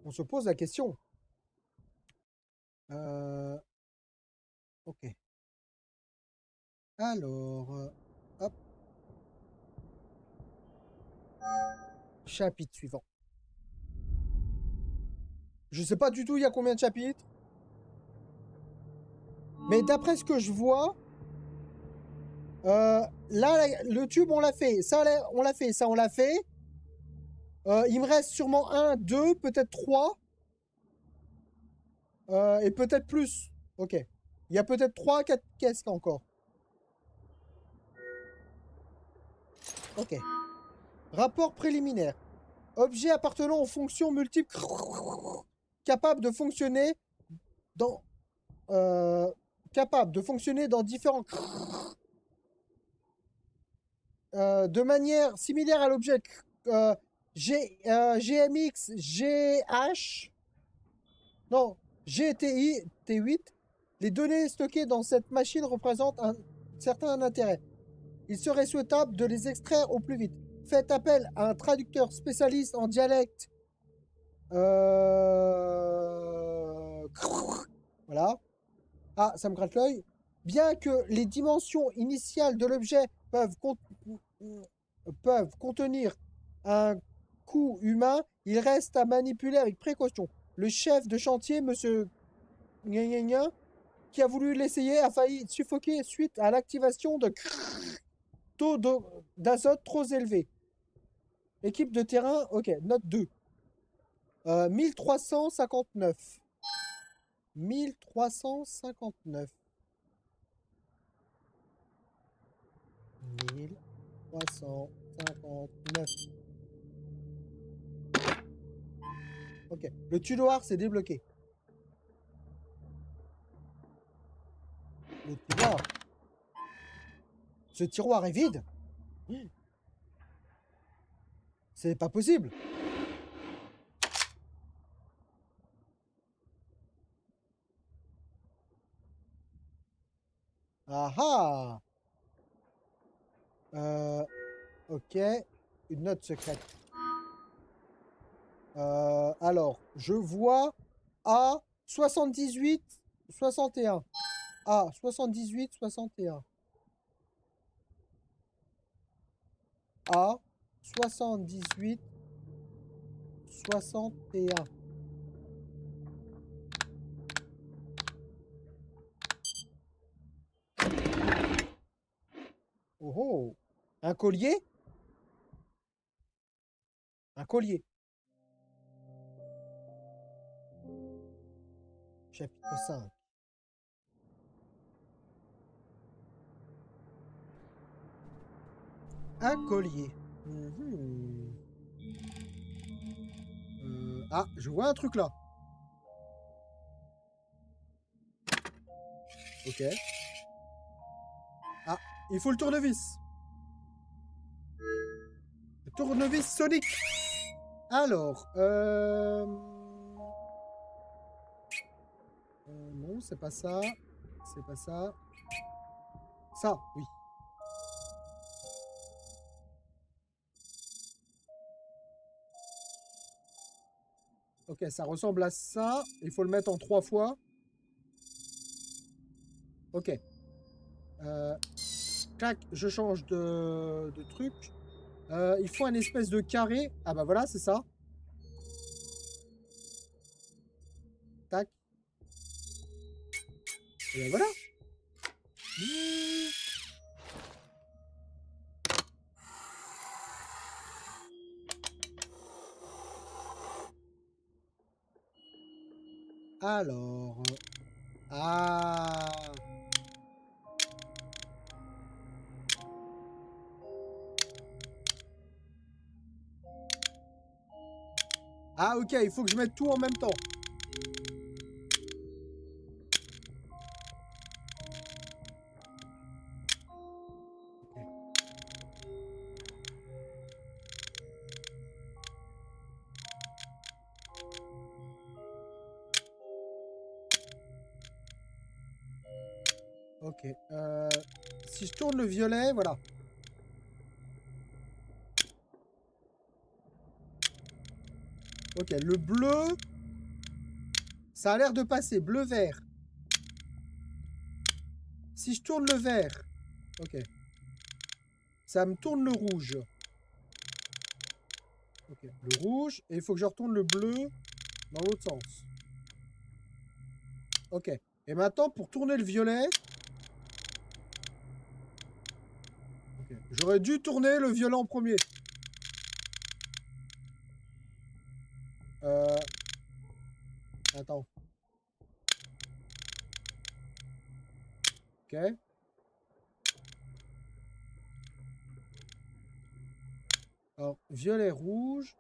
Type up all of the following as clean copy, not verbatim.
On se pose la question. Ok. Alors, hop. Chapitre suivant. Je sais pas du tout il y a combien de chapitres. Mais d'après ce que je vois, là, le tube, on l'a fait. Ça, on l'a fait. Ça, on l'a fait. Il me reste sûrement un, deux, peut-être trois. Et peut-être plus. Ok. Il y a peut-être trois, quatre caisses là encore. Ok. Rapport préliminaire. Objet appartenant aux fonctions multiples capable de fonctionner dans capable de fonctionner dans différents de manière similaire à l'objet GMX GH non GTI T8. Les données stockées dans cette machine représentent un certain intérêt. Il serait souhaitable de les extraire au plus vite. Faites appel à un traducteur spécialiste en dialecte. Voilà. Ah, ça me gratte l'œil. Bien que les dimensions initiales de l'objet peuvent contenir un coût humain, il reste à manipuler avec précaution. Le chef de chantier, monsieur Gna Gna Gna, qui a voulu l'essayer, a failli suffoquer suite à l'activation de taux d'azote trop élevé. Équipe de terrain, ok, note 2. 1359. 1359. 1359. Ok, le tutoir s'est débloqué. Le tiroir. Ce tiroir est vide. C'est pas possible. Ah ah. Ok. Une note secrète. Alors, je vois A 78 61. A 78 61. A 78 61. Oh oh. Un collier? Un collier. Chapitre 5. Un collier. Mhm. Ah, je vois un truc là. Ok. Ah, il faut le tournevis. Le tournevis sonique. Alors, non, c'est pas ça. C'est pas ça. Ça, oui. Ok, ça ressemble à ça. Il faut le mettre en 3 fois. Ok. Clac, je change de truc. Il faut un espèce de carré. Ah bah voilà, c'est ça. Tac. Et ben voilà. Alors. Ah. Ah ok, il faut que je mette tout en même temps. Ok. Si je tourne le violet, voilà. Ok, le bleu. Ça a l'air de passer. Bleu-vert. Si je tourne le vert. Ok. Ça me tourne le rouge. Ok. Le rouge. Et il faut que je retourne le bleu dans l'autre sens. Ok. Et maintenant, pour tourner le violet... Okay. J'aurais dû tourner le violet en premier. Attends. Ok. Alors, violet, rouge.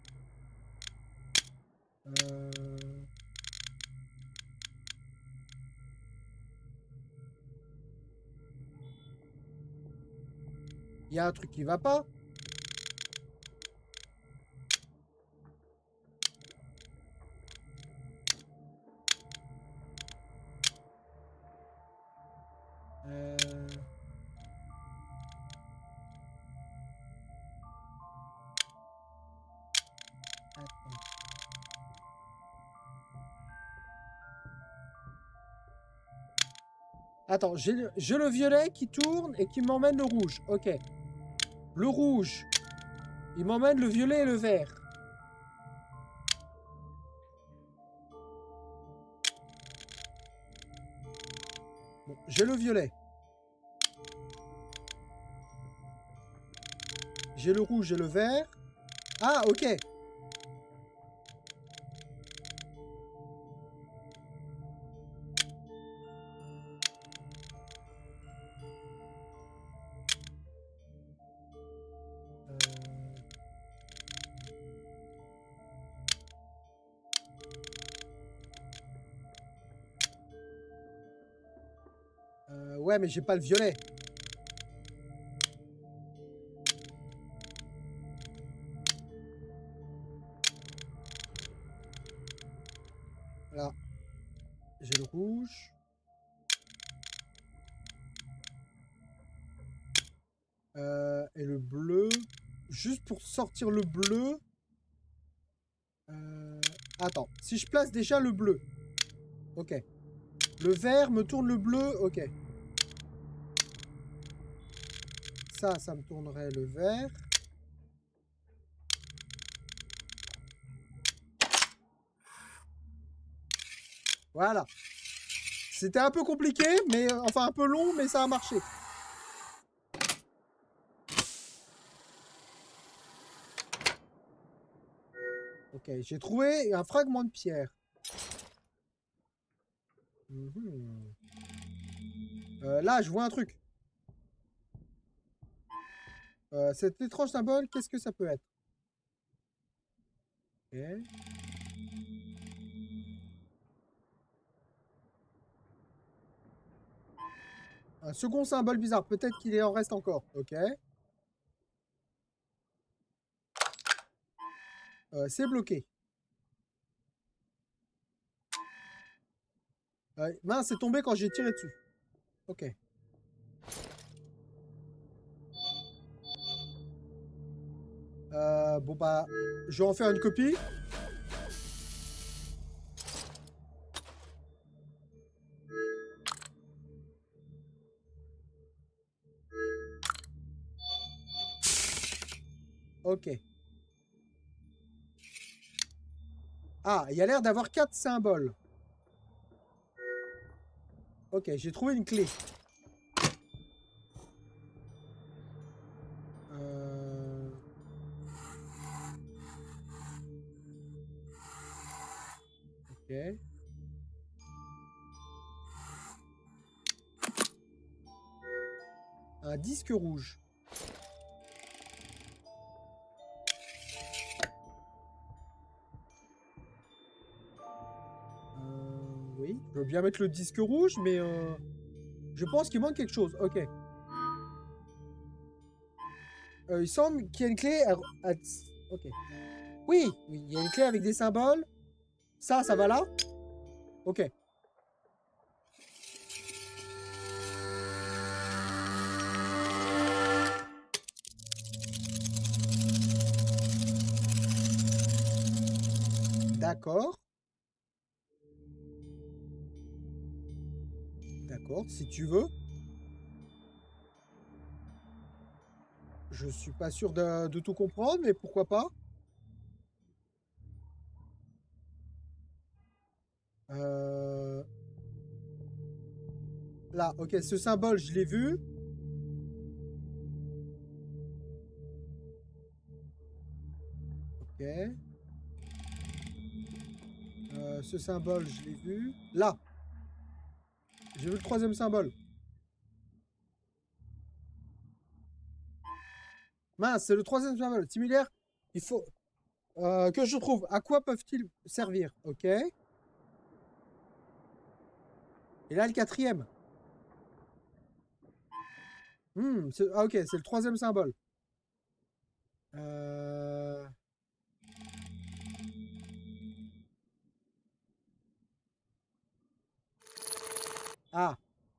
Il y a un truc qui va pas. Attends, j'ai le violet qui tourne et qui m'emmène le rouge. Ok. Le rouge, il m'emmène le violet et le vert. Bon, j'ai le violet. J'ai le rouge et le vert. Ah, ok. Ouais, mais j'ai pas le violet. Là. J'ai le rouge. Et le bleu. Juste pour sortir le bleu. Attends. Si je place déjà le bleu. Ok. Le vert me tourne le bleu. Ok. Ça me tournerait le vert. Voilà. C'était un peu compliqué, mais enfin un peu long, mais ça a marché. Ok, j'ai trouvé un fragment de pierre. Là, je vois un truc. Cet étrange symbole, qu'est-ce que ça peut être? Ok. Un second symbole bizarre. Peut-être qu'il en reste encore. Ok. C'est bloqué. Mince, c'est tombé quand j'ai tiré dessus. Ok. Bon bah, je vais en faire une copie. Ok. Ah, il y a l'air d'avoir 4 symboles. Ok, j'ai trouvé une clé. Ok. Un disque rouge. Oui, je veux bien mettre le disque rouge, mais je pense qu'il manque quelque chose. Ok. Il semble qu'il y a une clé Ok. Oui, oui, il y a une clé avec des symboles. Ça va là? Ok. D'accord. D'accord, si tu veux. Je suis pas sûr de tout comprendre, mais pourquoi pas. Euh, Là, ok, ce symbole, je l'ai vu. Ok. Ce symbole, je l'ai vu. Là, j'ai vu le troisième symbole. Mince, c'est le troisième symbole. Similaire, il faut que je trouve. À quoi peuvent-ils servir? Ok. Et là, le quatrième. Ah, ok, c'est le troisième symbole. Euh, Ah,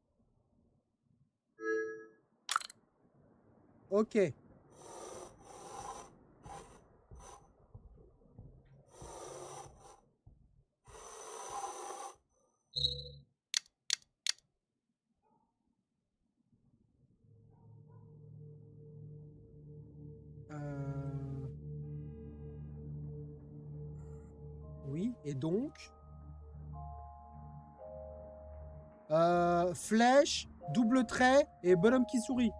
ok. Euh, Oui, et donc, flèche, double trait et bonhomme qui sourit.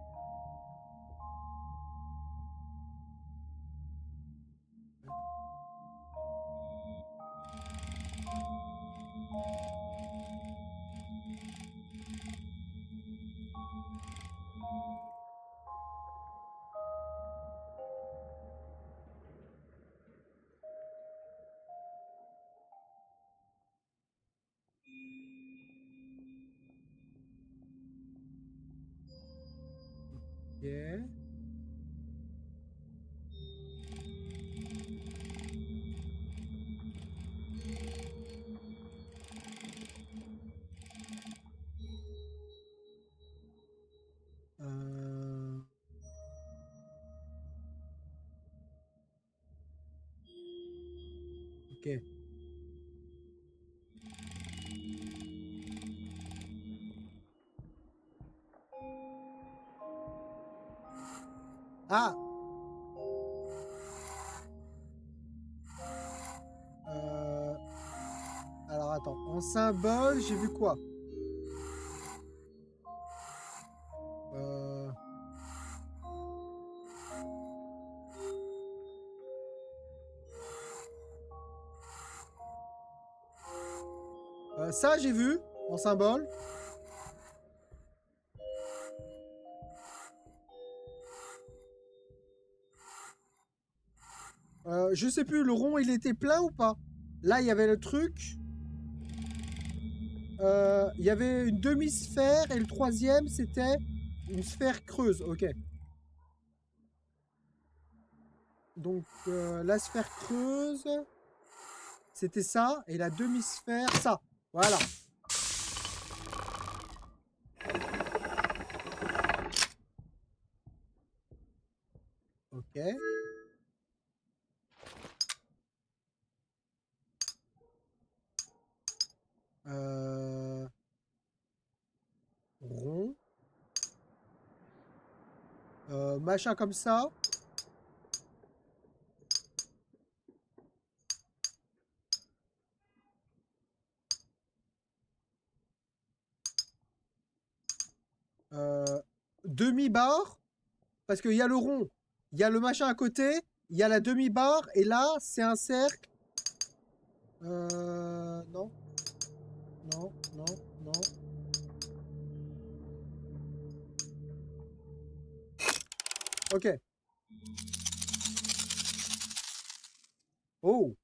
Ok. Euh, ok. Ah, euh, alors attends. En symbole, j'ai vu quoi? Euh, Ça, j'ai vu en symbole. Je sais plus, le rond, il était plein ou pas? Là, il y avait le truc. Il y avait une demi-sphère et le troisième, c'était une sphère creuse. Ok. Donc, la sphère creuse, c'était ça. Et la demi-sphère, ça. Voilà. Ok. Euh, Rond. Machin comme ça. Euh, Demi-barre. Parce qu'il y a le rond. Il y a le machin à côté. Il y a la demi-barre. Et là, c'est un cercle. Non. Non. Non. Non. Ok. Oh.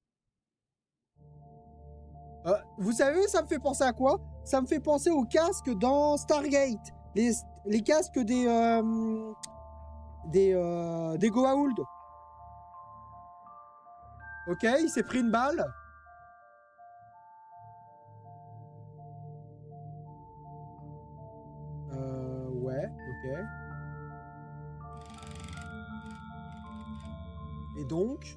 Vous savez, ça me fait penser à quoi? Ça me fait penser aux casques dans Stargate. Les, les casques des Goa'uld. Ok, il s'est pris une balle. Ouais, ok. Et donc,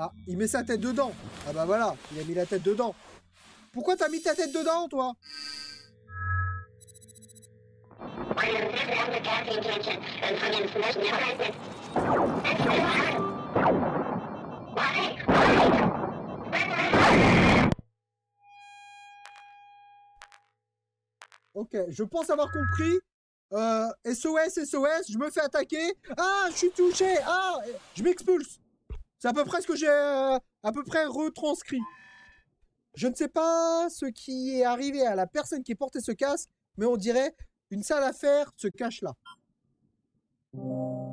Ah, il met sa tête dedans. Ah bah voilà, il a mis la tête dedans. Pourquoi t'as mis ta tête dedans, toi? Ok, je pense avoir compris. SOS, SOS, je me fais attaquer. Ah, je suis touché. Ah, je m'expulse. C'est à peu près ce que j'ai à peu près retranscrit. Je ne sais pas ce qui est arrivé à la personne qui portait ce casque, mais on dirait une sale affaire se cache là.